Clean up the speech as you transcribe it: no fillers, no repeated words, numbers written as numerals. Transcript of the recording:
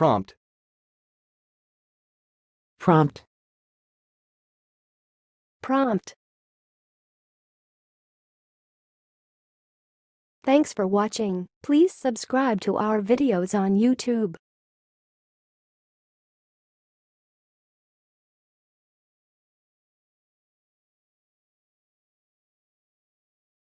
Prompt. Prompt. Prompt. Thanks for watching. Please subscribe to our videos on YouTube.